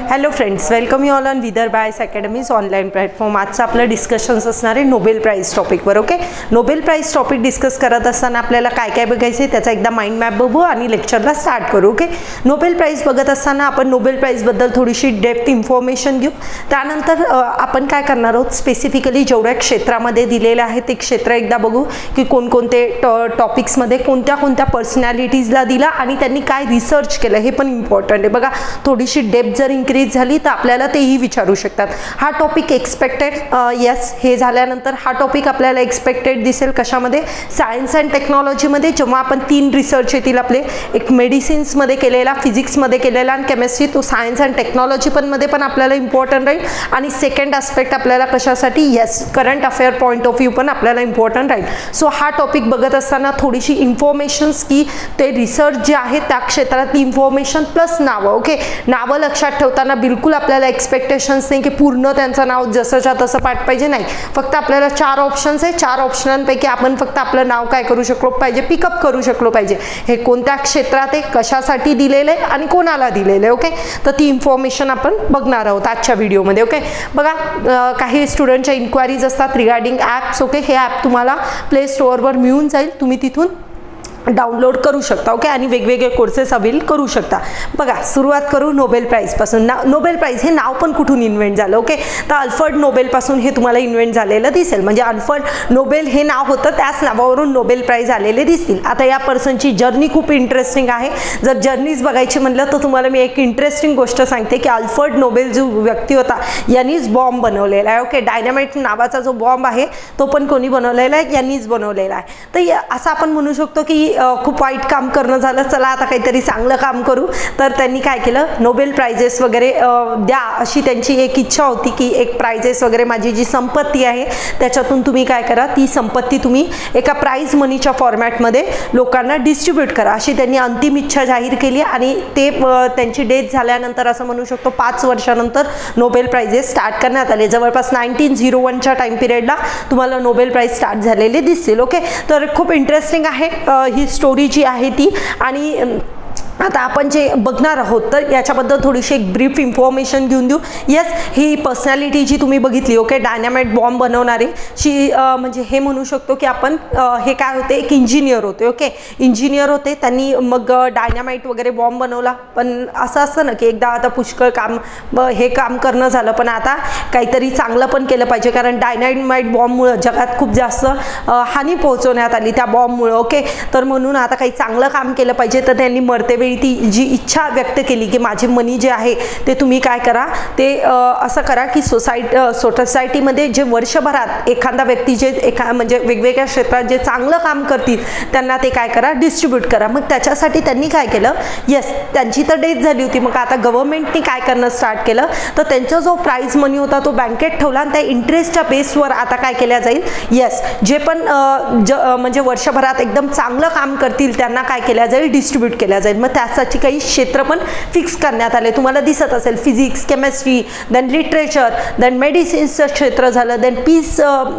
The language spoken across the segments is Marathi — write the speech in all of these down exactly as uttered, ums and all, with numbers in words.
Hello friends, welcome you all on Vidarbha I S academy's online platform. आजचं आपलं डिस्कशन्स असणार आहे नोबेल प्राईज टॉपिकवर. Okay, Nobel prize topic discuss करत असताना आपल्याला काय काय बघायचं आहे त्याचा एकदा माइंड मॅप बघू आणि लेक्चरला स्टार्ट करू. ओके, नोबेल प्राईज बघत असताना आपण नोबेल प्राईजबद्दल थोडीशी डेप्थ इन्फॉर्मेशन घेऊ. त्यानंतर आपण काय करणार आहोत, स्पेसिफिकली जेवढ्या क्षेत्रामध्ये दिलेले आहे ते क्षेत्र एकदा बघू की कोणकोणते टॉपिक्समध्ये कोणत्या कोणत्या पर्सनॅलिटीजला दिला आणि त्यांनी काय रिसर्च केलं हे पण इम्पॉर्टंट आहे. बघा, थोडीशी डेप्थ जर इन्क्रीज झाली तर आपल्याला तेही विचारू शकतात. हा टॉपिक एक्सपेक्टेड, यस, हे झाल्यानंतर हा टॉपिक आपल्याला एक्सपेक्टेड दिसेल कशामध्ये, सायन्स अँड टेक्नॉलॉजीमध्ये. जेव्हा आपण तीन रिसर्च येतील आपले, एक मेडिसिन्समध्ये केलेला, फिजिक्समध्ये केलेला आणि केमिस्ट्री, तो सायन्स अँड टेक्नॉलॉजी पण मध्ये पण आपल्याला इम्पॉर्टंट राहील. आणि सेकंड आस्पेक्ट आपल्याला कशासाठी, yes, current affair point of view पण आपल्याला इम्पॉर्टंट राहील. सो हा टॉपिक बघत असताना थोडीशी इन्फॉर्मेशन्स की ते रिसर्च जे आहे त्या क्षेत्रातली इन्फॉर्मेशन प्लस नावं. ओके, नावं लक्षात ठेवताना बिलकुल आपल्याला एक्सपेक्टेशन्स नाही की पूर्ण त्यांचं नाव जसंच्या तसं पाठ पाहिजे, नाही. फक्त आपल्याला चार ऑप्शन्स आहे, चार ऑप्शनांपैकी आपण फक्त आपलं नाव काय करू शकलो पाहिजे, पिकअप करू शकलो पाहिजे. हे कोणत्या क्षेत्रात आहे, कशासाठी दिलेलं आहे आणि कोणाला दिलेलं आहे. ओके, तर ती इन्फॉर्मेशन आपण बघणार आहोत आजच्या व्हिडिओमध्ये. ओके, बघा, काही स्टुडंटच्या इन्क्वायरीज असतात रिगार्डिंग ॲप्स. ओके, हे ॲप तुम्हाला प्ले स्टोअरवर मिळून जाईल, तुम्ही तिथून डाउनलोड करू शकता. ओके, आणि वेगवेगळे कोर्सेस अवेल करू शकता. बघा, सुरुवात करू नोबेल प्राईजपासून. ना नोबेल प्राईज हे नाव पण कुठून इन्व्हेंट झालं. ओके, तर अल्फ्रेड नोबेलपासून हे तुम्हाला इन्व्हेंट झालेलं दिसेल. म्हणजे अल्फ्रेड नोबेल हे नाव होतं, त्याच नावावरून नोबेल प्राईज आलेले दिसतील. आता या पर्सनची जर्नी खूप इंटरेस्टिंग आहे. जर जर्नीज बघायची म्हणलं तर तुम्हाला मी एक इंटरेस्टिंग गोष्ट सांगते की अल्फ्रेड नोबेल जो व्यक्ती होता यांनीच बॉम्ब बनवलेला आहे. ओके, डायनामाइट नावाचा जो बॉम्ब आहे तो पण कोणी बनवलेला आहे, यांनीच बनवलेला आहे. तर असं आपण म्हणू शकतो की खूप वाईट काम करणं झालं, चला आता काहीतरी चांगलं काम करू. तर त्यांनी काय केलं, नोबेल प्राइजेस वगैरे द्या अशी त्यांची एक इच्छा होती की एक प्राइजेस वगैरे, माझी जी संपत्ती आहे त्याच्यातून तुम्ही काय करा, ती संपत्ती तुम्ही एका प्राइज मनीच्या फॉर्मॅटमध्ये लोकांना डिस्ट्रीब्यूट करा, अशी त्यांनी अंतिम इच्छा जाहीर केली. आणि ते त्यांची डेथ झाल्यानंतर असं म्हणू शकतो पाच वर्षानंतर नोबेल प्राइजेस स्टार्ट करण्यात आले. जवळपास नाईन्टीन झिरो वनच्या टाइम पिरियडला तुम्हाला नोबेल प्राइज स्टार्ट झालेले दिसतील. ओके, तर खूप इंटरेस्टिंग आहे ही स्टोरी जी आहे ती. आणि आता आपण जे बघणार आहोत तर याच्याबद्दल थोडीशी एक ब्रीफ इन्फॉर्मेशन घेऊन देऊ. यस, ही पर्सनॅलिटी जी तुम्ही बघितली, ओके, डायनामाइट बॉम्ब बनवणारे, शी म्हणजे हे म्हणू शकतो की आपण हे काय होते, एक इंजिनियर होते. ओके, इंजिनियर होते, त्यांनी मग डायनामाइट वगैरे बॉम्ब बनवला. पण असं असतं ना की एकदा आता पुष्कळ काम हे काम करणं झालं, पण आता काहीतरी चांगलं पण केलं पाहिजे, कारण डायनामाइट बॉम्बमुळं जगात खूप जास्त हानी पोहोचवण्यात आली त्या बॉम्बमुळं. ओके, तर म्हणून आता काही चांगलं काम केलं पाहिजे. तर त्यांनी मरते ती जी इच्छा व्यक्त केली की माझे मनी जे आहे ते तुम्ही काय करा, ते असं करा की सोसायटी सोसायटीमध्ये जे वर्षभरात एखादा व्यक्ती जे एका म्हणजे वेगवेगळ्या क्षेत्रात जे चांगलं काम करतील त्यांना ते काय करा, डिस्ट्रीब्यूट करा. मग त्याच्यासाठी त्यांनी काय केलं, यस, त्यांची तर डेथ झाली होती. मग आता गव्हर्नमेंटने काय करणं स्टार्ट केलं, तर त्यांचा जो प्राइज मनी होता तो बँकेत ठेवला आणि त्या इंटरेस्टच्या बेसवर आता काय केल्या जाईल, यस, जे पण ज म्हणजे वर्षभरात एकदम चांगलं काम करतील त्यांना काय केल्या जाईल, डिस्ट्रीब्यूट केल्या जाईल. मग त्यासाठी काही क्षेत्र पण फिक्स करण्यात आले. तुम्हाला दिसत असेल physics, chemistry, then literature, then मेडिसिन्सचं क्षेत्र झालं, देन पीस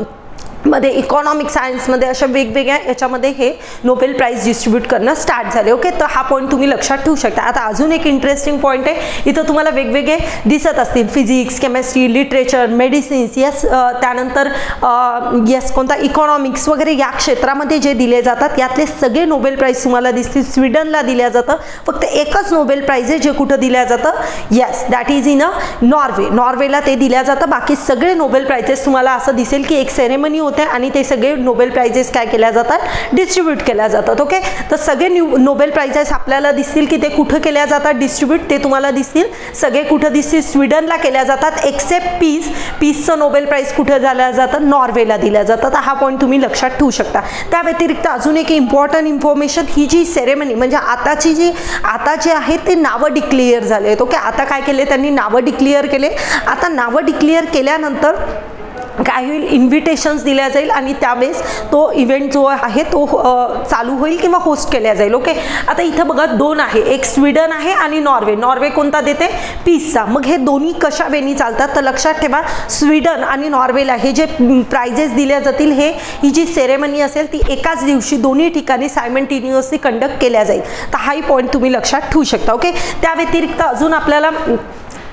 मध्ये, इकॉनॉमिक सायन्समध्ये, अशा वेगवेगळ्या याच्यामध्ये हे नोबेल प्राइज डिस्ट्रीब्यूट करणं स्टार्ट झाले. ओके, तर हा पॉईंट तुम्ही लक्षात ठेवू शकता. आता अजून एक इंटरेस्टिंग पॉईंट आहे, इथं तुम्हाला वेगवेगळे दिसत असतील, physics, chemistry, literature, medicines, yes, त्यानंतर यस कोणता इकॉनॉमिक्स वगैरे या क्षेत्रामध्ये जे दिले जातात यातले सगळे नोबेल प्राइज तुम्हाला दिसतील. स्वीडनला दिल्या जातं. फक्त एकच नोबेल प्राइज आहे जे कुठं दिल्या जातं, yes, that is in a Norway. नॉर्वेला ते दिल्या जातं. बाकी सगळे नोबेल प्राइजेस तुम्हाला असं दिसेल की एक सेरेमनी होते आणि ते सगळे नोबेल प्राइजेस काय केल्या जातात, डिस्ट्रीब्यूट केल्या जातात. ओके, तर सगळे नोबेल प्राइजेस आपल्याला दिसतील की ते कुठं केल्या जातात डिस्ट्रीब्यूट, ते तुम्हाला दिसतील. सगळे कुठं दिसतील, स्वीडनला केल्या जातात, एक्सेप्ट पीस. पीसचं नोबेल प्राइज कुठं दिलं जातं, नॉर्वेला दिल्या जातं. तर हा पॉईंट तुम्ही लक्षात ठेवू शकता. त्या व्यतिरिक्त अजून एक इम्पॉर्टंट इन्फॉर्मेशन, ही जी सेरेमनी म्हणजे आताची जी आता जे आहे ते नावं डिक्लेअर झाले आहेत. ओके, आता काय केले त्यांनी, नावं डिक्लेअर केले. आता नावं डिक्लेअर केल्यानंतर काय होईल, इन्व्हिटेशन्स दिल्या जाईल आणि त्यावेळेस तो इव्हेंट जो आहे तो चालू होईल किंवा होस्ट केल्या जाईल. ओके, आता इथं बघा दोन आहे, एक स्वीडन आहे आणि नॉर्वे. नॉर्वे कोणता देते, पीसचा. मग हे दोन्ही कशा वेळी चालतात तर लक्षात ठेवा, स्वीडन आणि नॉर्वेला हे जे प्राइजेस दिल्या जातील, हे ही जी सेरेमनी असेल ती एकाच दिवशी दोन्ही ठिकाणी सायमल्टेनियसली कंडक्ट केल्या जाईल. तर हाही पॉईंट तुम्ही लक्षात ठेवू शकता. ओके, त्या व्यतिरिक्त अजून आपल्याला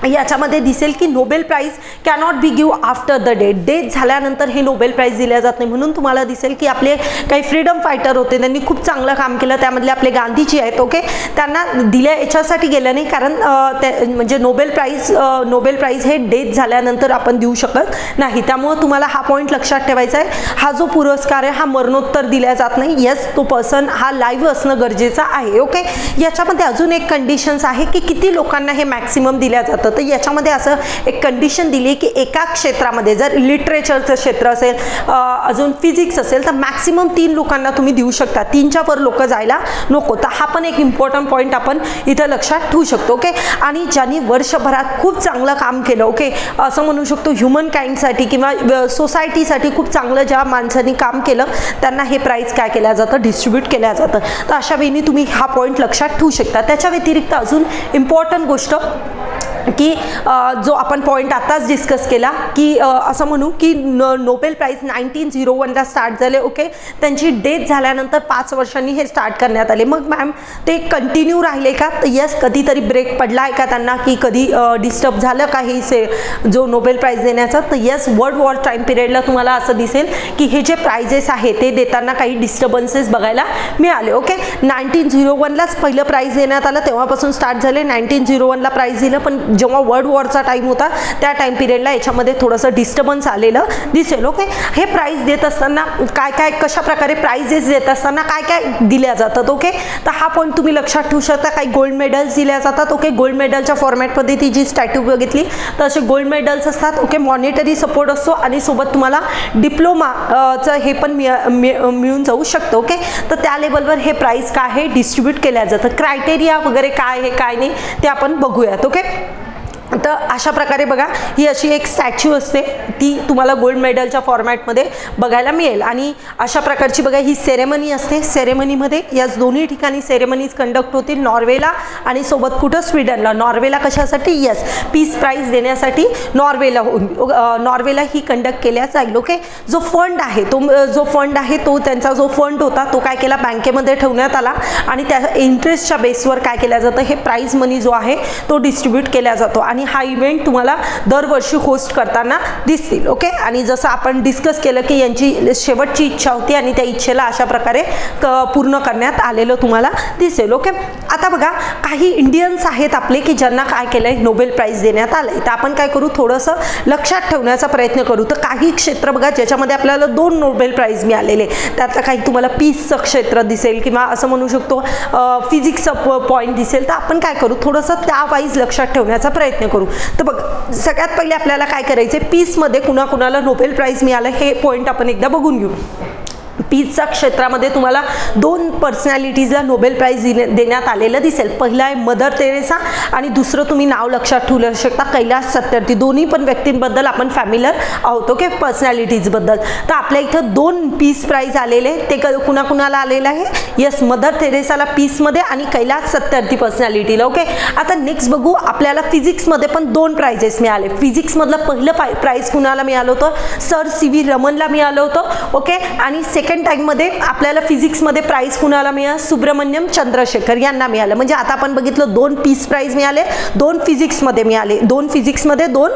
याच्यामध्ये दिसेल की Nobel prize cannot be give after the death, death झाल्यानंतर हे नोबेल प्राइज दिल्या जात नाही. म्हणून तुम्हाला दिसेल की आपले काही फ्रीडम फायटर होते, त्यांनी खूप चांगलं काम केलं, त्यामधले आपले गांधीजी आहेत, ओके, त्यांना दिल्या याच्यासाठी गेलं नाही कारण म्हणजे नोबेल प्राइज नोबेल प्राइज हे डेथ झाल्यानंतर आपण देऊ शकत नाही. त्यामुळे तुम्हाला हा पॉईंट लक्षात ठेवायचा आहे. हा जो पुरस्कार आहे हा मरणोत्तर दिला जात नाही. यस, तो पर्सन हा लाईव्ह असणं गरजेचं आहे. ओके, याच्यामध्ये अजून एक कंडिशन्स आहे की किती लोकांना हे मॅक्सिमम दिल्या जातं. तर याच्यामध्ये असं एक कंडिशन दिली की एका क्षेत्रामध्ये जर लिटरेचरचं क्षेत्र असेल, अजून फिजिक्स असेल, तर मॅक्सिमम तीन लोकांना तुम्ही देऊ शकता, तीनच्या वर लोक जायला नको. तर हा पण एक इम्पॉर्टंट पॉईंट आपण इथं लक्षात ठेवू शकतो. ओके, आणि ज्यांनी वर्षभरात खूप चांगलं काम केलं, ओके, असं म्हणू शकतो ह्युमन काइंडसाठी किंवा सोसायटीसाठी खूप चांगलं ज्या माणसांनी काम केलं त्यांना हे प्राइज काय केलं जातं, डिस्ट्रीब्यूट केलं जातं. तर अशा वेळी तुम्ही हा पॉईंट लक्षात ठेवू शकता. त्याच्या व्यतिरिक्त अजून इम्पॉर्टंट गोष्ट की जो आपण पॉईंट आताच डिस्कस केला की असं म्हणू की नोबेल प्राइज नाईन्टीन झिरो वनला स्टार्ट झाले. ओके, त्यांची डेथ झाल्यानंतर पाच वर्षांनी हे स्टार्ट करण्यात आले. मग मॅम ते कंटिन्यू राहिले का? तर यस, कधीतरी ब्रेक पडला आहे का त्यांना, की कधी डिस्टर्ब झालं का हे से जो नोबेल प्राइज देण्याचा? तर यस, वर्ल्ड वॉर टाईम पिरियडला तुम्हाला असं दिसेल की हे जे प्राइजेस आहे ते देताना काही डिस्टर्बन्सेस बघायला मिळाले. ओके, नाईन्टीन झिरो वनलाच पहिलं प्राइज देण्यात आलं, तेव्हापासून स्टार्ट झाले. नाईन्टीन झिरो वनला प्राइज दिलं, पण जेव्हा वर्ल्ड वॉरचा टाइम होता त्या टाइम पिरियडला याच्यामध्ये थोडंसं डिस्टर्बन्स आलेलं दिसेल. ओके, हे प्राइज देत असताना काय काय कशा प्रकारे प्राइजेस देत असताना काय काय दिल्या जातात. ओके, तर हा पॉईंट तुम्ही लक्षात ठेवू शकता. काही गोल्ड मेडल्स दिल्या जातात. ओके, गोल्ड मेडलच्या फॉर्मॅटमध्ये ती जी स्टॅच्यू बघितली तर असे गोल्ड मेडल्स असतात. ओके, मॉनिटरी सपोर्ट असतो आणि सोबत तुम्हाला डिप्लोमाचं हे पण मिळून जाऊ शकतं. ओके, तर त्या लेवलवर हे प्राइज काय आहे डिस्ट्रीब्यूट केल्या जातं. क्रायटेरिया वगैरे काय आहे काय नाही ते आपण बघूयात. ओके, तर अशा प्रकारे बघा, ही अशी एक स्टॅच्यू असते, ती तुम्हाला गोल्ड मेडलच्या फॉर्मॅटमध्ये बघायला मिळेल. आणि अशा प्रकारची बघा ही सेरेमनी असते. सेरेमनीमध्ये याच दोन्ही ठिकाणी सेरेमनीज कंडक्ट होतील, नॉर्वेला आणि सोबत कुठं स्वीडनला. नॉर्वेला कशासाठी? यस, पीस प्राइज देण्यासाठी नॉर्वेला नॉर्वेला ही कंडक्ट केल्या जाईल. ओके, जो फंड आहे तो जो फंड आहे तो त्यांचा जो फंड होता तो काय केला, बँकेमध्ये ठेवण्यात आला आणि त्या इंटरेस्टच्या बेसवर काय केलं जातं, हे प्राइज मनी जो आहे तो डिस्ट्रीब्यूट केला जातो. आणि हा इव्हेंट तुम्हाला दरवर्षी होस्ट करताना दिसतील. ओके, आणि जसं आपण डिस्कस केलं की यांची शेवटची इच्छा होती आणि त्या इच्छेला अशा प्रकारे पूर्ण करण्यात आलेलं तुम्हाला दिसेल. ओके, आता बघा काही इंडियन्स आहेत आपले की ज्यांना काय केलंय, नोबेल प्राइज देण्यात आलंय. तर आपण काय करू, थोडंसं लक्षात ठेवण्याचा प्रयत्न करू. तर काही क्षेत्र बघा ज्याच्यामध्ये आपल्याला दोन नोबेल प्राइज मिळालेले, त्यातलं काही तुम्हाला पीसचं क्षेत्र दिसेल किंवा असं म्हणू शकतो फिजिक्सचं पॉईंट दिसेल. तर आपण काय करू, थोडंसं त्या वाईज लक्षात ठेवण्याचा प्रयत्न करू. तर बघ, सगळ्यात पहिले आपल्याला काय करायचे, पीस मध्ये कुणा कुणाला नोबेल प्राइज मिळालं हे पॉईंट आपण एकदा बघून घेऊ. पीसच्या क्षेत्रामध्ये तुम्हाला दोन पर्सनॅलिटीजला नोबेल प्राइज देण्यात आलेलं दिसेल. पहिला आहे मदर तेरेसा आणि दुसरं तुम्ही नाव लक्षात ठेवू शकता कैलाश सत्यार्थी. दोन्ही पण व्यक्तींबद्दल आपण फॅमिलियर आहोत. ओके, पर्सनॅलिटीजबद्दल. तर आपल्या इथं दोन पीस प्राइज आलेले, ते कुणा कुणाला आलेलं आहे, यस, मदर तेरेसाला पीसमध्ये आणि कैलाश सत्यार्थी पर्सनॅलिटीला. ओके, आता नेक्स्ट बघू, आपल्याला फिजिक्समध्ये पण दोन प्राइजेस मिळाले. फिजिक्समधलं पहिलं प्राइज कुणाला मिळालं होतं, सर सी व्ही रमनला मिळालं होतं. ओके, आणि सेकंड टाइममध्ये आपल्याला फिजिक्समध्ये प्राइज कुणाला मिळालं, सुब्रमण्यम चंद्रशेखर यांना मिळालं. म्हणजे आता आपण बघितलं दोन पीस प्राइज मिळाले, दोन फिजिक्समध्ये मिळाले, दोन फिजिक्समध्ये दोन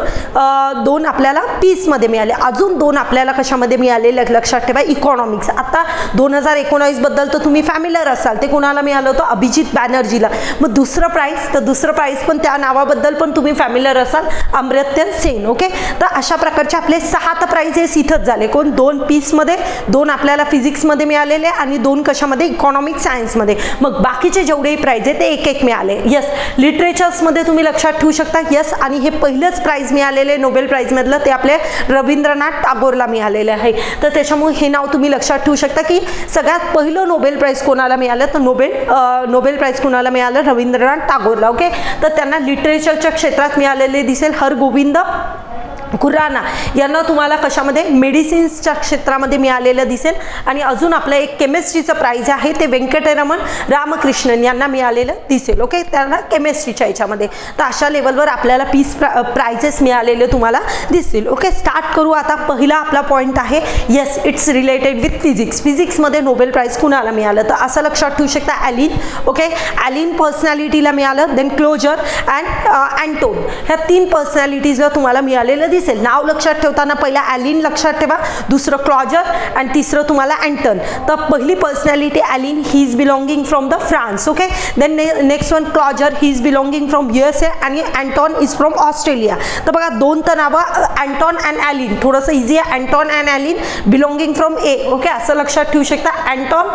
दोन आपल्याला पीसमध्ये मिळाले. अजून दोन आपल्याला कशामध्ये मिळाले लक्षात ठेवा, इकॉनॉमिक्स. आता दोन हजार एकोणावीस बद्दल तर तुम्ही फॅमिलियर असाल, ते कुणाला मिळालं होतं, अभिजित बॅनर्जीला. मग दुसरं प्राइज, तर दुसरं प्राइज पण त्या नावाबद्दल पण तुम्ही फॅमिलियर असाल, अमर्त्य सेन. ओके, तर अशा प्रकारचे आपले सहा तर प्राइजेस इथंच झाले. कोण, दोन पीसमध्ये, दोन आपल्याला फिजिक्समध्ये मिळालेले आणि दोन कशामध्ये, इकॉनॉमिक सायन्समध्ये. मग बाकीचे जेवढे प्राइज आहे ते एक एक मिळाले. यस, लिटरेचर्समध्ये तुम्ही लक्षात ठेवू शकता. यस, आणि हे पहिलंच प्राइज मिळालेले नोबेल प्राइजमधलं ते आपले रवींद्रनाथ टागोरला मिळालेले आहे. तर त्याच्यामुळे हे नाव तुम्ही लक्षात ठेवू शकता की सगळ्यात पहिलं नोबेल प्राइज कोणाला मिळालं, तर नोबेल नोबेल प्राइज कोणाला मिळालं, रवींद्रनाथ टागोरला. ओके, तर त्यांना लिटरेचरच्या क्षेत्रात मिळालेले दिसेल हरगोविंद खुराना यांना तुम्हाला कशामध्ये मेडिसिन्सच्या क्षेत्रामध्ये मिळालेलं दिसेल. आणि अजून आपलं एक केमिस्ट्रीचं प्राइज आहे ते व्यंकटरमण रामकृष्णन यांना मिळालेलं दिसेल. ओके, त्यांना केमिस्ट्रीच्या याच्यामध्ये. तर अशा लेवलवर आपल्याला पीस प्राइजेस मिळालेले तुम्हाला दिसतील. ओके, स्टार्ट करू आता. पहिला आपला पॉईंट आहे yes it's related with physics. फिजिक्समध्ये नोबेल प्राइज कुणाला मिळालं तर असं लक्षात ठेवू शकता ॲलिन. ओके, ॲलिन पर्सनॅलिटीला मिळालं. देन क्लोजर अँड अँटोन ह्या तीन पर्सनॅलिटीजला तुम्हाला मिळालेलं दिसेल. नाव लक्षात ठेवताना पहिला ॲलिन लक्षात ठेवा, दुसरं क्लॉजर आणि तिसरं तुम्हाला अँटन. तर पहिली personality Alain he is belonging from the France. Okay, then next one Clauser he is belonging from U S A आणि अँटॉन इज फ्रॉम ऑस्ट्रेलिया. तर बघा दोन तर नावं अँटॉन अँड ॲलिन, थोडंसं इझी आहे. Anton and Alain belonging from A. Okay, असं लक्षात ठेवू शकता. अँटॉन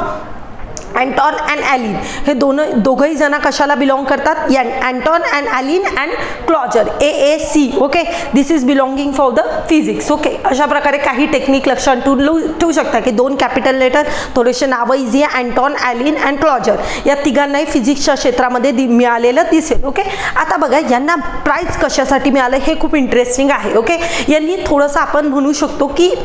अँटॉन अँड ॲलिन हे दोन दोघंही जण कशाला बिलॉंग करतात, Anton and Alain and Clauser A A C. Okay, this is belonging for the physics. Okay, अशा प्रकारे काही टेक्निक लक्षात ठेवू ठेवू शकता की दोन कॅपिटल लेटर, थोडेसे नावं इझी आहे. अँटॉन ॲलिन अँड क्लॉजर या तिघांनाही फिजिक्सच्या क्षेत्रामध्ये मिळालेलं दिसेल. ओके, आता बघा यांना प्राइज कशासाठी मिळालं हे खूप इंटरेस्टिंग आहे. ओके, यांनी थोडंसं आपण म्हणू शकतो की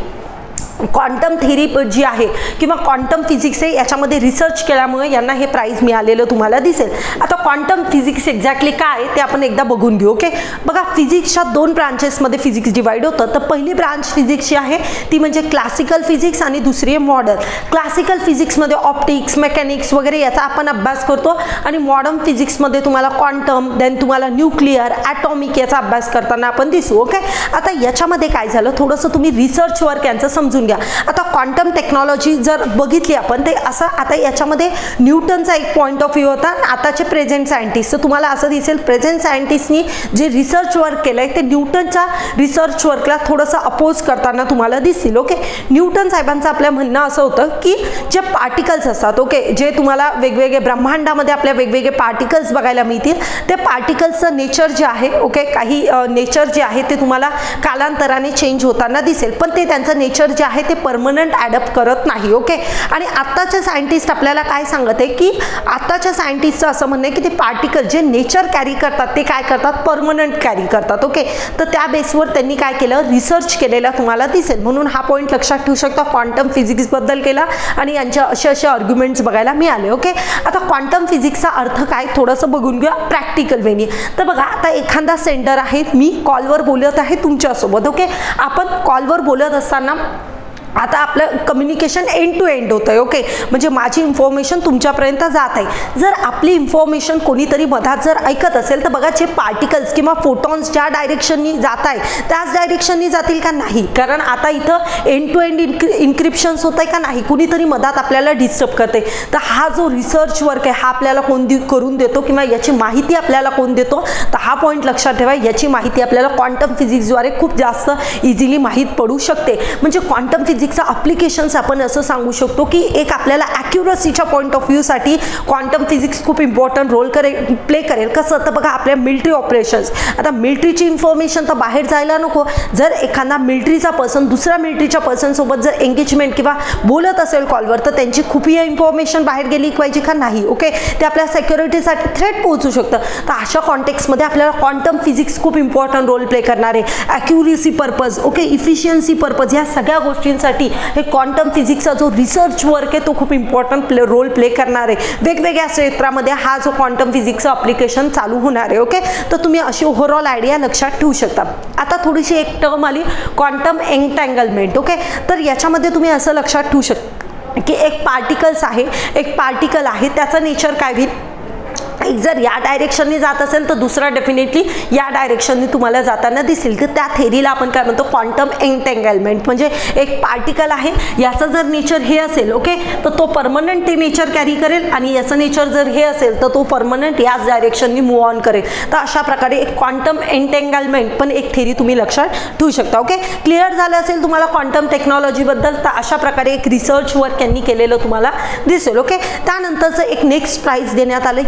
क्वांटम थेरी जी आहे किंवा क्वांटम फिजिक्स आहे याच्यामध्ये रिसर्च केल्यामुळे यांना हे प्राइज मिळालेलं तुम्हाला दिसेल. आता क्वांटम फिजिक्स एक्झॅक्टली काय ते आपण एकदा बघून घेऊ. ओके, बघा फिजिक्सच्या दोन ब्रांचेसमध्ये फिजिक्स डिवाइड होतं. तर पहिली ब्रांच फिजिक्सची आहे ती म्हणजे क्लासिकल फिजिक्स आणि दुसरी आहे मॉडर्न. क्लासिकल फिजिक्समध्ये ऑप्टिक्स, मेकॅनिक्स वगैरे याचा आपण अभ्यास करतो आणि मॉडर्न फिजिक्समध्ये तुम्हाला क्वांटम, देन तुम्हाला न्यूक्लिअर, ॲटॉमिक याचा अभ्यास करताना आपण दिसू. ओके, आता याच्यामध्ये काय झालं थोडंसं तुम्ही रिसर्च वर्क यांचं समजून घ्या. आता क्वांटम टेक्नॉलॉजी जर बघितली आपण ते असं आता याच्यामध्ये न्यूटनचा एक पॉईंट ऑफ व्ह्यू होता. आताचे प्रेझेंट सायंटिस्ट तर तुम्हाला असं दिसेल प्रेझेंट सायंटिस्टनी जे रिसर्च वर्क केलं आहे ते न्यूटनच्या रिसर्च वर्कला थोडंसं अपोज करताना तुम्हाला दिसतील. ओके, न्यूटन साहेबांचं आपलं म्हणणं असं होतं की जे पार्टिकल्स असतात, ओके, जे तुम्हाला वेगवेगळे ब्रह्मांडामध्ये आपल्या वेगवेगळे पार्टिकल्स बघायला मिळतील ते पार्टिकल्सचं नेचर जे आहे, ओके, काही नेचर जे आहे ते तुम्हाला कालांतराने चेंज होताना दिसेल, पण ते त्यांचं नेचर जे आहे ते परमनंट ॲडप्ट करत नाही. ओके, आणि आत्ताचे सायंटिस्ट आपल्याला काय सांगत आहे की आत्ताच्या सायंटिस्टचं असं म्हणणं आहे की ते पार्टिकल जे नेचर कॅरी करतात ते काय करतात, परमनंट कॅरी करतात. ओके, तर त्या बेसवर त्यांनी काय केलं, रिसर्च केलेला तुम्हाला दिसेल. म्हणून हा पॉईंट लक्षात ठेवू शकता. क्वांटम फिजिक्सबद्दल केला आणि यांच्या असे असे आर्ग्युमेंट्स बघायला मिळाले. ओके, आता क्वांटम फिजिक्सचा अर्थ काय थोडंसं बघून घेऊया प्रॅक्टिकल वेनी. तर बघा आता एखादा सेंटर आहे, मी कॉलवर बोलत आहे तुमच्यासोबत. ओके, आपण कॉलवर बोलत असताना आता आपलं कम्युनिकेशन एंड टू एंड होतं आहे. ओके, म्हणजे माझी इन्फॉर्मेशन तुमच्यापर्यंत जात आहे. जर आपली इन्फॉर्मेशन कोणीतरी मधात जर ऐकत असेल तर बघा जे पार्टिकल्स किंवा फोटॉन्स ज्या डायरेक्शननी जात आहे त्याच डायरेक्शननी जातील का, नाही. कारण आता इथं end to end encry encryptions होत आहे का, नाही. कुणीतरी मधात आपल्याला डिस्टर्ब करते. तर हा जो रिसर्च वर्क आहे हा आपल्याला कोण दि करून देतो किंवा याची माहिती आपल्याला कोण देतो, तर हा पॉईंट लक्षात ठेवा. याची माहिती आपल्याला क्वांटम फिजिक्सद्वारे खूप जास्त इझिली माहीत पडू शकते. म्हणजे क्वांटम फिजिक्स ॲप्लिकेशन्स आपण असं सांगू शकतो की एक आपल्याला ॲक्युरसीच्या पॉईंट ऑफ व्ह्यूसाठी क्वांटम फिजिक्स खूप इम्पॉर्टंट रोल करेल प्ले करेल. कसं तर बघा आपल्या मिलिटरी ऑपरेशन्स, आता मिलिटरीची इन्फॉर्मेशन तर बाहेर जायला नको. जर एखादा मिलिटरीचा पर्सन दुसऱ्या मिलिटरीच्या पर्सनसोबत जर एंगेजमेंट किंवा बोलत असेल कॉलवर तर त्यांची खूप ही इन्फॉर्मेशन बाहेर गेली पाहिजे का, नाही. ओके, ते आपल्या सिक्युरिटीसाठी थ्रेट पोहोचू शकतं. तर अशा कॉन्टेक्समध्ये आपल्याला क्वांटम फिजिक्स खूप इम्पॉर्टंट रोल प्ले करणार आहे. Accuracy purpose, okay, efficiency purpose, ह्या सगळ्या गोष्टींसाठी हे क्वांटम फिजिक्सचा जो रिसर्च वर्क आहे तो खूप इम्पॉर्टंट प्ले रोल प्ले करणार आहे. वेगवेगळ्या क्षेत्रामध्ये हा जो क्वांटम फिजिक्सचं ॲप्लिकेशन चालू होणार आहे. ओके, तर तुम्ही अशी ओव्हरऑल आयडिया लक्षात ठेवू शकता. आता थोडीशी एक टर्म आली क्वांटम एंटँगलमेंट. ओके, तर याच्यामध्ये तुम्ही असं लक्षात ठेवू शकता की एक पार्टिकल्स आहे, एक पार्टिकल आहे त्याचं नेचर काय होईल, एक जर या डायरेक्शनने जात असेल तर दुसरा डेफिनेटली या डायरेक्शनने तुम्हाला जाताना दिसेल. तर त्या थेरीला आपण काय म्हणतो, क्वांटम एंटँगलमेंट. म्हणजे एक पार्टिकल आहे याचं जर नेचर हे असेल, ओके, तर तो परमनंट ते नेचर कॅरी करेल आणि याचं नेचर जर हे असेल तर तो परमनंट याच डायरेक्शनने मूव्ह ऑन करेल. तर अशा प्रकारे एक क्वांटम एंटँगलमेंट पण एक थेरी तुम्ही लक्षात ठेवू शकता. ओके, क्लिअर झालं असेल तुम्हाला क्वांटम टेक्नॉलॉजीबद्दल. तर अशा प्रकारे एक रिसर्च वर्क यांनी केलेलं तुम्हाला दिसेल. ओके, त्यानंतरचं एक नेक्स्ट प्राइज देण्यात आलं येसची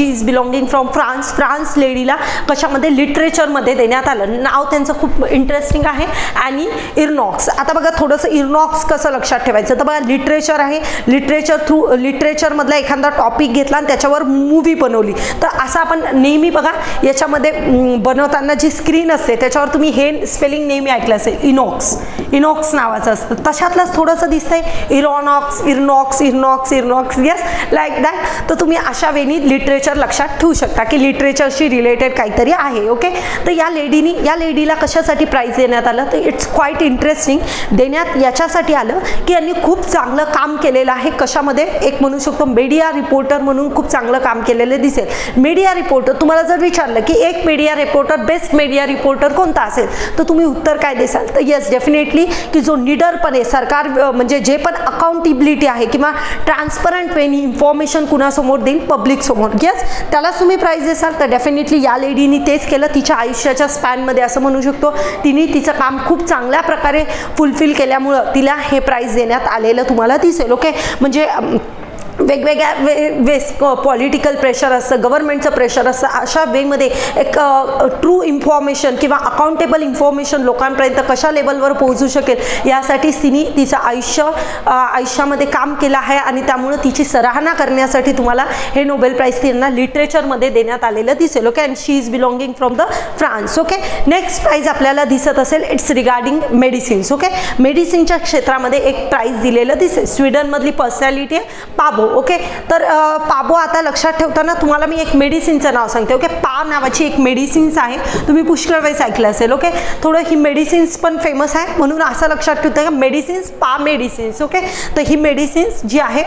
she is belonging from France. France लेडीला कशामध्ये लिटरेचरमध्ये देण्यात आलं. नाव त्यांचं खूप इंटरेस्टिंग आहे, ॲनी इर्नॉक्स. आता बघा थोडंसं इर्नॉक्स कसं लक्षात ठेवायचं. तर बघा लिटरेचर आहे, लिटरेचर थ्रू लिटरेचरमधला एखादा टॉपिक घेतला आणि त्याच्यावर मूवी बनवली. तर असं आपण नेहमी बघा याच्यामध्ये बनवताना जी स्क्रीन असते त्याच्यावर तुम्ही हे स्पेलिंग नेहमी ऐकलं असेल, इनॉक्स. इनॉक्स नावाचं असतं. तशातलंच थोडंसं दिसतंय, Ernaux, Ernaux, Ernaux, Ernaux. Yes, like that. तर तुम्ही अशा वेळी लिटरेचर लक्षात ठेवू शकता की लिटरेचरशी रिलेटेड काहीतरी आहे. ओके. तर या लेडीनी या लेडीला कशासाठी प्राईज देण्यात आलं, तर इट्स क्वाईट इंटरेस्टिंग. देण्यात याच्यासाठी आलं की यांनी खूप चांगलं काम केलेलं आहे. कशामध्ये, एक म्हणू शकतो मीडिया रिपोर्टर म्हणून खूप चांगलं काम केलेलं दिसेल. मीडिया रिपोर्टर, तुम्हाला जर विचारलं की एक media reporter, best media reporter कोणता असेल, तर तुम्ही उत्तर काय देसाल, तर येस डेफिनेटली की जो निडरपणे सरकार म्हणजे जे पण अकाउंटेबिलिटी आहे किंवा ट्रान्सपरंट वेनी इन्फॉर्मेशन कुणासमोर देईल, पब्लिक समोर, येस त्यालाच तुम्ही प्राईज देसाल. तर डेफिनेटली या लेडीनी तेच केलं. तिच्या आयुष्याच्या स्पॅनमध्ये असं म्हणू शकतो तिने तिचं काम खूप चांगल्या प्रकारे फुलफिल केल्यामुळं तिला हे प्राईज देण्यात आलेलं तुम्हाला दिसेल. ओके. म्हणजे वेगवेगळ्या वे वेस पॉलिटिकल प्रेशर असतं, गव्हर्नमेंटचं प्रेशर असतं, अशा वेमध्ये एक ट्रू इन्फॉर्मेशन किंवा अकाउंटेबल इन्फॉर्मेशन लोकांपर्यंत कशा लेवलवर पोहोचू शकेल यासाठी तिने तिचं आयुष्य आयुष्यामध्ये काम केलं आहे आणि त्यामुळे तिची सराहना करण्यासाठी तुम्हाला हे नोबेल प्राईज त्यांना लिटरेचरमध्ये देण्यात आलेलं दिसेल. Okay. And she is belonging from the France. Okay. Next prize आपल्याला दिसत असेल, इट्स रिगार्डिंग मेडिसिन्स. ओके. मेडिसिनच्या क्षेत्रामध्ये एक प्राईज दिलेलं दिसेल. स्वीडनमधली पर्सनॅलिटी आहे पाबो. ओके. तर पाबो आता लक्षात ठेवताना तुम्हाला मी एक मेडिसिनचं नाव सांगते. ओके. पा नावाची एक मेडिसिन्स आहे, तुम्ही पुष्कळ वेळेस ऐकलं असेल. ओके. थोडं ही मेडिसिन्स पण फेमस आहे म्हणून असं लक्षात ठेवतं का मेडिसिन्स, पा मेडिसिन्स. ओके. तर ही मेडिसिन्स जी आहे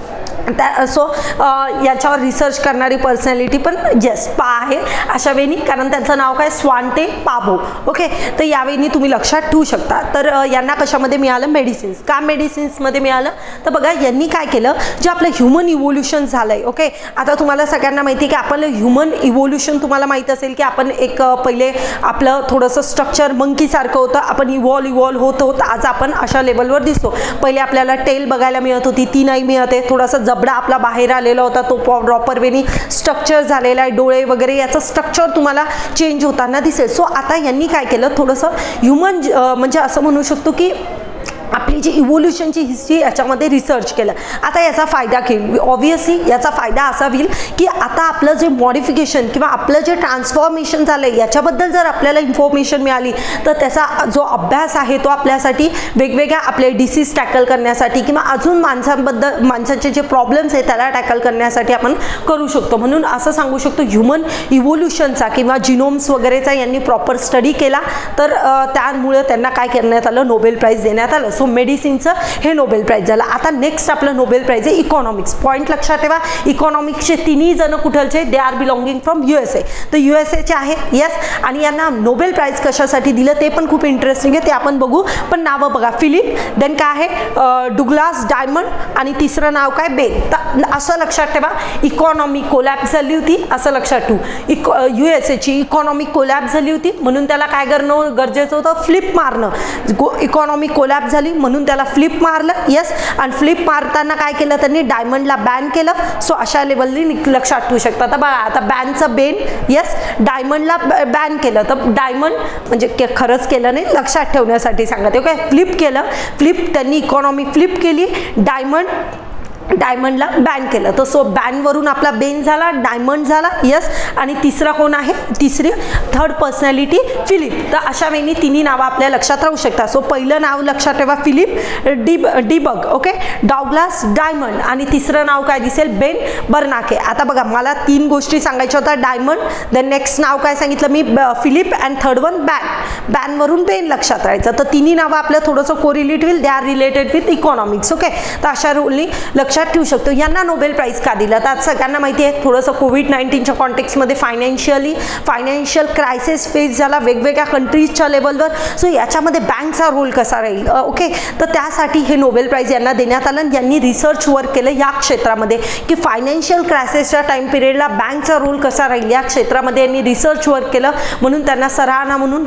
त्या सो याच्यावर रिसर्च करणारी पर्सनॅलिटी पण येस पा आहे अशा वेळी, कारण त्यांचं नाव काय, स्वांटे पाबो. ओके. तर यावेळी तुम्ही लक्षात ठेवू शकता. तर यांना कशामध्ये मिळालं, मेडिसिन्स. का मेडिसिन्समध्ये मिळालं, तर बघा यांनी काय केलं, जे आपलं ह्युमन इव्होल्युशन झालं आहे. ओके. आता तुम्हाला सगळ्यांना माहिती आहे की आपलं ह्युमन इव्होल्युशन तुम्हाला माहीत असेल की आपण एक पहिले आपलं थोडंसं स्ट्रक्चर मंकीसारखं होतं, आपण इव्हॉल्व इव्हॉल्व होत होत आज आपण अशा लेवलवर दिसतो. पहिले आपल्याला टेल बघायला मिळत होती, ती नाही मिळते. थोडासा जबडा आपला बाहेर आलेला होता, तो प्रॉपर वेनी स्ट्रक्चर झालेला आहे, डोळे वगैरे याचं स्ट्रक्चर तुम्हाला चेंज होताना दिसेल. सो आता यांनी काय केलं, थोडंसं ह्युमन म्हणजे असं म्हणू शकतो की आपली जी इव्होल्युशनची हिस्ट्री याच्यामध्ये रिसर्च केलं. आता याचा फायदा की ऑब्वियसली याचा फायदा असा होईल की आता आपलं जे मॉडिफिकेशन किंवा आपलं जे ट्रान्सफॉर्मेशन झालं आहे याच्याबद्दल जर आपल्याला इन्फॉर्मेशन मिळाली तर त्याचा जो अभ्यास आहे तो आपल्यासाठी वेगवेगळ्या आपले डिसीज टॅकल करण्यासाठी किंवा अजून माणसांबद्दल माणसाचे जे प्रॉब्लेम्स आहेत त्याला टॅकल करण्यासाठी आपण करू शकतो. म्हणून असं सांगू शकतो ह्युमन इव्होल्युशनचा किंवा जिनोम्स वगैरेचा यांनी प्रॉपर स्टडी केला, तर त्यामुळे त्यांना काय करण्यात आलं, नोबेल प्राईज देण्यात आलं. सो मेडिसिनचं हे नोबेल प्राईज झालं. आता नेक्स्ट आपलं नोबेल प्राईज आहे इकॉनॉमिक्स. पॉईंट लक्षात ठेवा, इकॉनॉमिक्सचे तिन्ही जण कुठलचे, they are belonging from U S A. तर यू एस एचे आहे. येस. आणि यांना नोबेल प्राईज कशासाठी दिलं ते पण खूप इंटरेस्टिंग आहे, ते आपण बघू. पण नावं बघा, फिलिप, देन काय आहे डुग्लास डायमंड आणि तिसरं नाव काय, बेन. तर असं लक्षात ठेवा, इकॉनॉमी कोलॅप्स झाली होती असं लक्षात ठेवू. इको यू एस एची इकॉनॉमी कोलॅप्स झाली होती म्हणून त्याला काय करणं गरजेचं होतं, फ्लिप मारणं. इकॉनॉमी कोलॅप्स झाली म्हणून त्याला फ्लिप मारलं. येस. आणि फ्लिप मारताना काय केलं त्यांनी, डायमंडला बॅन केलं. सो अशा लेवलनी लक्षात ठेवू शकता. आता बघा, आता बॅनचं बेन, येस, डायमंडला बॅन केलं. तर डायमंड म्हणजे खरंच केलं नाही, लक्षात ठेवण्यासाठी सांगते. ओके. फ्लिप केलं, फ्लिप त्यांनी इकॉनॉमी फ्लिप केली, डायमंड डायमंडला बॅन केलं. तर सो बॅनवरून आपला बेन झाला, डायमंड झाला. येस. आणि तिसरा कोण आहे, तिसरी थर्ड पर्सनॅलिटी फिलिप. तर अशा वेळी तिन्ही नावं आपल्या लक्षात राहू शकतात. सो पहिलं नाव लक्षात ठेवा Philip Dyb Dybvig. Okay. Douglas Diamond आणि तिसरं नाव काय दिसेल, बेन बर्नाके. आता बघा, मला तीन गोष्टी सांगायच्या होत्या, डायमंड, देन नेक्स्ट नाव काय सांगितलं मी, Philip, and third one ban. बॅनवरून बेन लक्षात राहायचं. तर तिन्ही नावं आपलं थोडंसं correlate will, they are related with economics. Okay. तर अशा रोलनी लक्षात ठेवू शकतो. यांना नोबेल प्राईज का दिला, तर आज सगळ्यांना माहिती आहे थोडंसं कोविड नाईन्टीनच्या कॉन्टेक्समध्ये फायनान्शियली फायनान्शियल क्रायसिस फेस झाला वेगवेगळ्या कंट्रीजच्या लेवलवर. सो याच्यामध्ये बँकचा रोल कसा राहील. ओके. तर त्यासाठी हे नोबेल प्राईज यांना देण्यात आलं. यांनी रिसर्च वर्क केलं या क्षेत्रामध्ये की फायनान्शियल क्रायसिसच्या टाइम पिरियडला बँकचा रोल कसा राहील या क्षेत्रामध्ये यांनी रिसर्च वर्क केलं, म्हणून त्यांना सराहना म्हणून पुन्हा यांना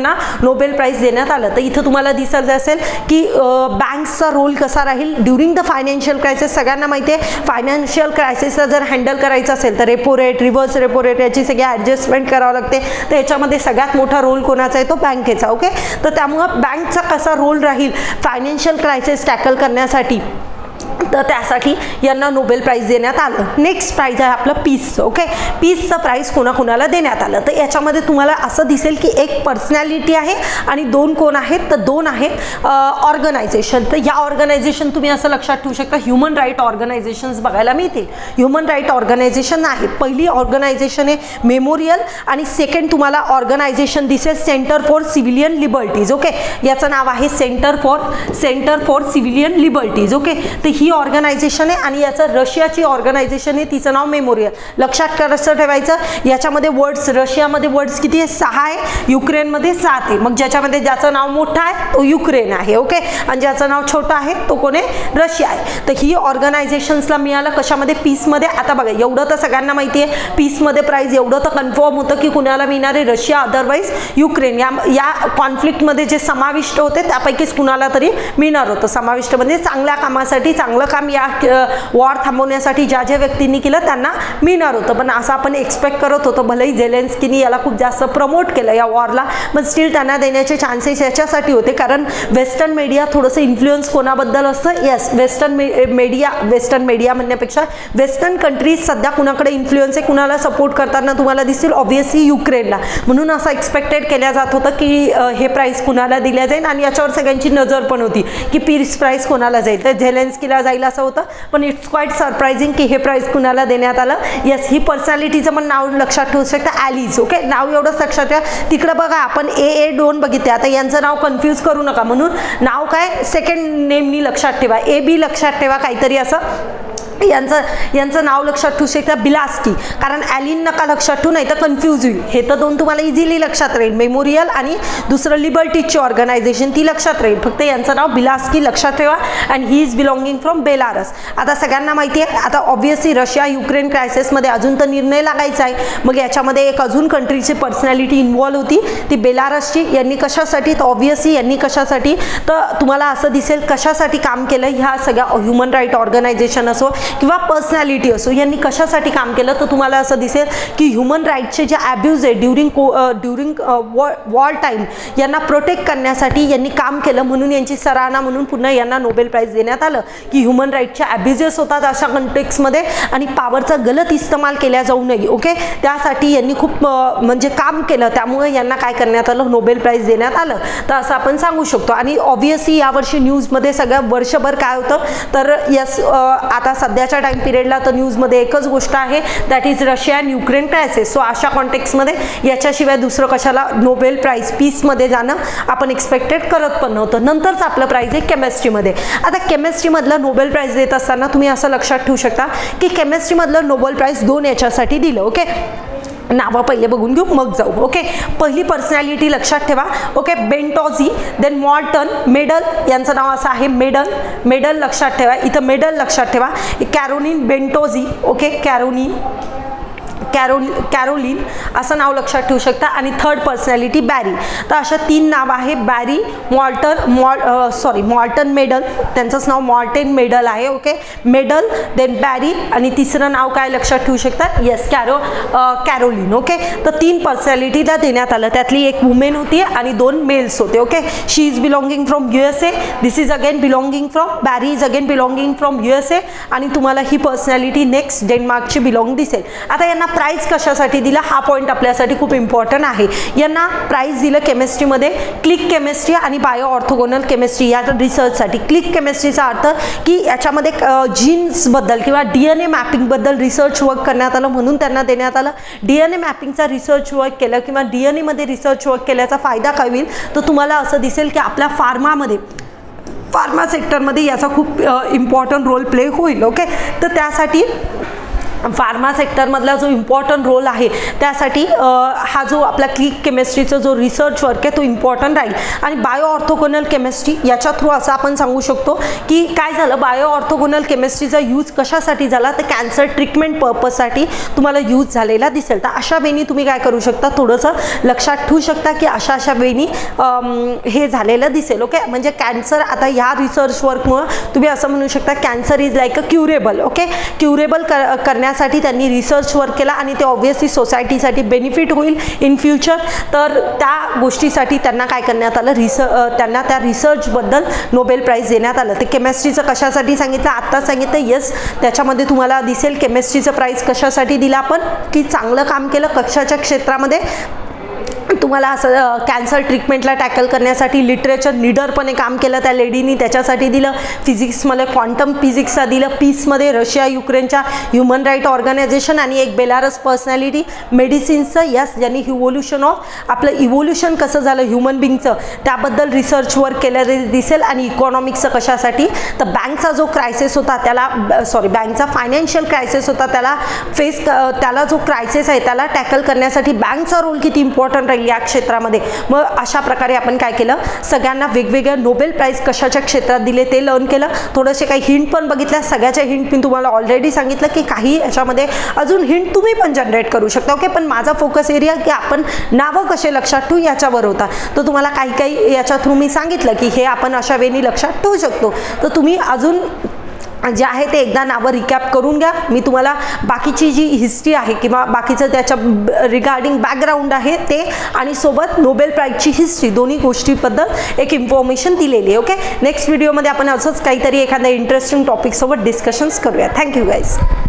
यांना नोबेल प्राइज देण्यात आलं. तर इथं तुम्हाला दिसत असेल की बँक्सचा रोल कसा राहील ड्युरिंग द फायनान्शियल क्रायसिस. सगळ्यांना माहिती आहे फायनान्शियल क्रायसिसला जर हँडल करायचं असेल तर repo rate, reverse repo rate याची सगळी ॲडजस्टमेंट करावं लागते. तर याच्यामध्ये सगळ्यात मोठा रोल कोणाचा आहे तो बँकेचा. ओके, तर त्यामुळं बँकचा कसा रोल राहील फायनान्शियल क्रायसिस टॅकल करण्यासाठी, तर त्यासाठी यांना नोबेल प्राइज देण्यात आलं. नेक्स्ट प्राइज आहे आपलं पीसचं. ओके, पीसचं प्राइज कोणाकोणाला देण्यात आलं. तर याच्यामध्ये तुम्हाला असं दिसेल की एक पर्सनॅलिटी आहे आणि दोन कोण आहेत, तर दोन आहेत ऑर्गनायझेशन. तर या ऑर्गनायझेशन तुम्ही असं लक्षात ठेवू शकता ह्युमन राईट ऑर्गनायझेशन्स बघायला मिळतील. ह्युमन राईट ऑर्गनायझेशन आहे. पहिली ऑर्गनायझेशन आहे मेमोरियल आणि सेकंड तुम्हाला ऑर्गनायझेशन दिसेल centre for civilian liberties. Okay, याचं नाव आहे centre for centre for civilian liberties. Okay, तर ही ऑर्गनायझेशन आहे आणि याचं रशियाची ऑर्गनायझेशन आहे, तिचं नाव मेमोरियल. लक्षात कसं ठेवायचं, याच्यामध्ये वर्ड्स रशियामध्ये वर्ड्स किती आहे, सहा आहे, युक्रेनमध्ये सात आहे. मग ज्याच्यामध्ये ज्याचं नाव मोठं आहे तो युक्रेन आहे. ओके, आणि ज्याचं नाव छोटं आहे तो कोण आहे, रशिया आहे. तर ही ऑर्गनायझेशन्सला मिळालं कशामध्ये, पीसमध्ये. आता बघा एवढं तर सगळ्यांना माहिती आहे पीसमध्ये प्राइज एवढं तर कन्फर्म होतं की कुणाला मिळणार आहे, रशिया अदरवाईज युक्रेन. या या कॉन्फ्लिक्टमध्ये जे समाविष्ट होते त्यापैकीच कुणाला तरी मिळणार होतं. समाविष्ट म्हणजे चांगल्या कामासाठी, चांगलं काम या वॉर थांबवण्यासाठी ज्या ज्या व्यक्तींनी केलं त्यांना मिळणार होतं. पण असं आपण एक्सपेक्ट करत होतो. भलेही झेलेन्स्कीनी याला खूप जास्त प्रमोट केलं या वॉरला, पण स्टील त्यांना देण्याचे चान्सेस याच्यासाठी होते कारण वेस्टर्न मीडिया थोडंसं इन्फ्लुएन्स कोणाबद्दल असतं. Yes, western media western media म्हणण्यापेक्षा वेस्टर्न कंट्रीज सध्या कुणाकडे इन्फ्लुएन्स आहे, कुणाला सपोर्ट करताना तुम्हाला दिसेल ऑब्व्हियसली युक्रेनला. म्हणून असं एक्सपेक्टेड केल्या जात होतं की हे प्राइज कुणाला दिल्या जाईल आणि याच्यावर सगळ्यांची नजर पण होती की पीस प्राइज कोणाला जाईल. तर झेलेन्स्कीला जाईल असं होतं, पण इट्स क्वाईट सरप्राइजिंग की हे प्राइज कुणाला देण्यात आलं. येस, ही पर्सनॅलिटीचं पण नाव लक्षात ठेवू शकता, ॲलीज. ओके, नाव एवढंच लक्षात ठेवा. तिकडं बघा आपण ए ए दोन बघितले, आता यांचं नाव कन्फ्यूज करू नका म्हणून नाव काय सेकंड नेमनी लक्षात ठेवा, ए बी लक्षात ठेवा काहीतरी असं. यांचं यांचं नाव लक्षात ठेवू शकता बिलास्की, कारण ॲलिन नका लक्षात ठेवू नाही तर कन्फ्यूज होईल. हे तर दोन तुम्हाला इझिली लक्षात राहील, मेमोरियल आणि दुसरं लिबर्टीजची ऑर्गनायझेशन ती लक्षात राहील. फक्त यांचं नाव बिलास्की लक्षात ठेवा and he is belonging from Belarus. आता सगळ्यांना माहिती आहे आता ऑब्व्हियसली रशिया युक्रेन क्रायसिसमध्ये अजून तर निर्णय लागायचा आहे. मग याच्यामध्ये एक अजून कंट्रीची पर्सनॅलिटी इन्व्हॉल्व होती ती बेलारसची. यांनी कशासाठी, तर ऑब्व्हियसली यांनी कशासाठी, तर तुम्हाला असं दिसेल कशासाठी काम केलं ह्या सगळ्या ह्युमन राईट ऑर्गनायझेशन असो किंवा पर्सनॅलिटी असो, यांनी कशासाठी काम केलं, तर तुम्हाला असं दिसेल की ह्युमन राईटचे जे ॲब्यूज आहे ड्युरिंग ड्युरिंग वॉर टाईम यांना प्रोटेक्ट करण्यासाठी यांनी काम केलं. म्हणून यांची सराहना म्हणून पुन्हा यांना नोबेल प्राइज देण्यात आलं की ह्युमन राईटचे ॲब्युजेस होतात अशा कंटेक्समध्ये आणि पॉवरचा गलत इस्तेमाल केला जाऊ नये. ओके, त्यासाठी यांनी खूप म्हणजे काम केलं, त्यामुळे यांना काय करण्यात आलं, नोबेल प्राइज देण्यात आलं. तर असं आपण सांगू शकतो. आणि ऑब्व्हियसली यावर्षी न्यूजमध्ये सगळं वर्षभर काय होतं, तर यस आता सध्याच्या टाइम पिरियडला तर न्यूजमध्ये एकच गोष्ट आहे, that is Russia and Ukraine crisis. So अशा कॉन्टेक्समध्ये याच्याशिवाय दुसरं कशाला नोबेल प्राइज पीसमध्ये जाणं आपण एक्सपेक्टेड करत पण नव्हतं. नंतरच आपलं प्राइज आहे केमिस्ट्रीमध्ये. आता केमिस्ट्रीमधलं नोबेल प्राइज देत असताना तुम्ही असं लक्षात ठेवू शकता की केमिस्ट्रीमधलं नोबेल प्राइज दोन याच्यासाठी दिलं. ओके, नावं पहिले बघून घेऊ मग जाऊ. ओके, पहिली पर्सनॅलिटी लक्षात ठेवा. Okay, Bertozzi, then Morten, Meldal, यांचं नाव असं आहे मेडल. मेडल लक्षात ठेवा, इथं मेडल लक्षात ठेवा. Carolyn Bertozzi. Okay, Carolyn Carol Carolyn असं नाव लक्षात ठेवू शकता. आणि थर्ड पर्सनॅलिटी बॅरी. तर अशा तीन नाव आहे, Barry, Morten Mol sorry Morten Meldal, त्यांचंच नाव मॉर्टेन मेडल आहे. ओके, मेडल, देन बॅरी आणि तिसरं नाव काय लक्षात ठेवू शकता, येस कॅरो कॅरोलिन. ओके, तर तीन पर्सनॅलिटीला देण्यात आलं, त्यातली एक वुमेन होती आणि दोन मेल्स होते. Okay, she is belonging from U S A, this is again belonging from, Barry is again belonging from U S A आणि तुम्हाला ही पर्सनॅलिटी नेक्स्ट डेन्मार्कची बिलॉंग दिसेल. आता यांना प्राइज कशासाठी दिला हा पॉईंट आपल्यासाठी खूप इम्पॉर्टंट आहे. यांना प्राइज दिलं केमिस्ट्रीमध्ये क्लिक केमिस्ट्री आणि बायो ऑर्थोगोनल केमिस्ट्री या रिसर्चसाठी. क्लिक केमिस्ट्रीचा अर्थ की याच्यामध्ये जीन्सबद्दल किंवा डी एन ए मॅपिंगबद्दल रिसर्च वर्क करण्यात आलं म्हणून त्यांना देण्यात आलं. डी एन ए मॅपिंगचा रिसर्च वर्क केलं किंवा डी एन एमध्ये रिसर्च वर्क केल्याचा फायदा काय होईल, तर तुम्हाला असं दिसेल की आपल्या फार्मामध्ये फार्मा सेक्टरमध्ये याचा खूप इम्पॉर्टंट रोल प्ले होईल. ओके, तर त्यासाठी फार्मा सेक्टरमधला जो इम्पॉर्टंट रोल आहे त्यासाठी हा जो आपला क्लिक केमिस्ट्रीचा जो रिसर्च वर्क आहे तो इम्पॉर्टंट राहील. आणि बायो ऑर्थोगोनल केमिस्ट्री याच्या थ्रू असं आपण सांगू शकतो की काय झालं, बायो ऑर्थोगोनल केमिस्ट्रीचा यूज कशासाठी झाला तर कॅन्सर ट्रीटमेंट पर्पजसाठी तुम्हाला यूज झालेला दिसेल. तर अशा वेळी तुम्ही काय करू शकता, थोडंसं लक्षात ठेवू शकता की अशा अशा वेळी हे झालेलं दिसेल. ओके, म्हणजे कॅन्सर आता ह्या रिसर्च वर्कमुळं तुम्ही असं म्हणू शकता cancer is like a curable. Okay, curable कर करण्यासाठी त्यांनी रिसर्च वर्क केला आणि ते ऑब्व्हियसली सोसायटीसाठी बेनिफिट होईल इन फ्युचर. तर त्या गोष्टीसाठी त्यांना काय करण्यात आलं, रिसर्च त्यांना त्या रिसर्चबद्दल नोबेल प्राईज देण्यात आलं. ते केमिस्ट्रीचं कशासाठी सांगितलं, आत्ता सांगितलं. येस, त्याच्यामध्ये तुम्हाला दिसेल केमिस्ट्रीचं प्राईज कशासाठी दिलं आपण, की चांगलं काम केलं कक्षाच्या क्षेत्रामध्ये. तुम्हाला असं कॅन्सर ट्रीटमेंटला टॅकल करण्यासाठी लिटरेचर लीडरपणे काम केलं त्या लेडीनी, त्याच्यासाठी दिलं. फिजिक्समध्ये क्वांटम फिजिक्सला दिलं. पीसमध्ये रशिया युक्रेनच्या ह्युमन राईट ऑर्गनायझेशन आणि एक बेलारस पर्सनॅलिटी. मेडिसिन्सचं यस, ज्यांनी इव्होल्युशन ऑफ आपलं इव्होल्युशन कसं झालं ह्युमन बिंगचं त्याबद्दल रिसर्च वर्क केलेलं दिसेल. आणि इकॉनॉमिक्सचं कशासाठी तर बँकचा जो क्रायसिस होता त्याला, सॉरी बँकचा फायनान्शियल क्रायसिस होता त्याला फेस, त्याला जो क्रायसिस आहे त्याला टॅकल करण्यासाठी बँकचा रोल किती इम्पॉर्टंट राहील या क्षेत्रामध्ये. मग अशा प्रकारे आपण काय केलं, सगळ्यांना वेगवेगळ्या नोबेल प्राईज कशाच्या क्षेत्रात दिले ते लर्न केलं. थोडेसे काही हिंट पण बघितल्या. सगळ्याच्या हिंट मी तुम्हाला ऑलरेडी सांगितलं की काही याच्यामध्ये अजून हिंट तुम्ही पण जनरेट करू शकता. ओके, पण माझा फोकस एरिया की आपण नावं कसे लक्षात ठेवू याच्यावर होता. तर तुम्हाला काही काही याच्या थ्रू मी सांगितलं की हे आपण अशा वेळी लक्षात ठेवू शकतो. तर तुम्ही अजून जे आहे ते एकदा नावं रिकॅप करून घ्या. मी तुम्हाला बाकीची जी हिस्ट्री आहे किंवा बाकीचं त्याच्या रिगार्डिंग बॅकग्राऊंड आहे ते आणि सोबत नोबेल प्राईजची हिस्ट्री दोन्ही गोष्टीबद्दल एक इन्फॉर्मेशन दिलेली आहे. ओके, नेक्स्ट व्हिडिओमध्ये आपण असंच काहीतरी एखाद्या इंटरेस्टिंग टॉपिकसोबत डिस्कशन्स करूया. Thank you guys.